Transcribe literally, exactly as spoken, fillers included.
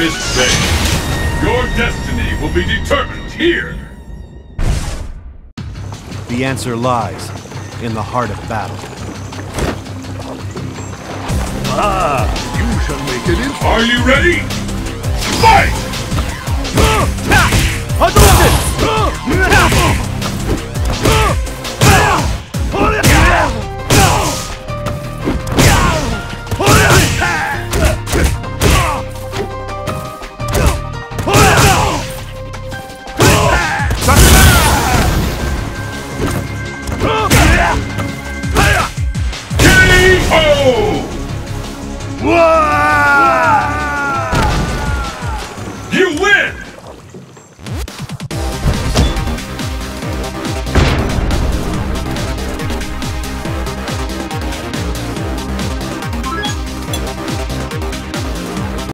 Mist Bay. Your destiny will be determined here. The answer lies in the heart of battle. Ah, you shall make it in. Are you ready? Fight!